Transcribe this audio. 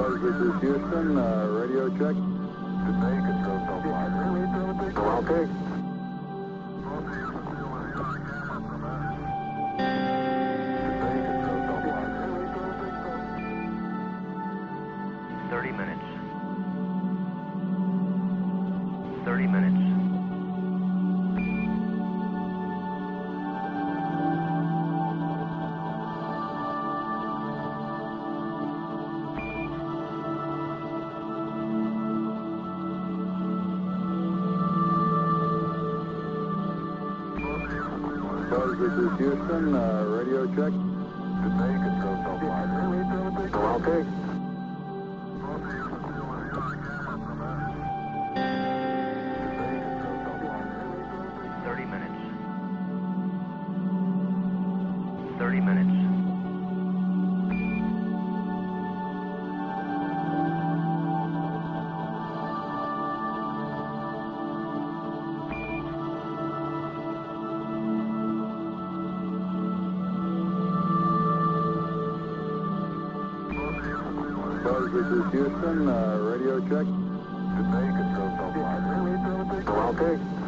This is Houston, radio check. Today, control so far. Okay. 30 minutes. 30 minutes. This is Houston, radio check. Today, control so far. Okay. 30 minutes. 30 minutes. This is Houston, radio check. Today, control so far. Okay.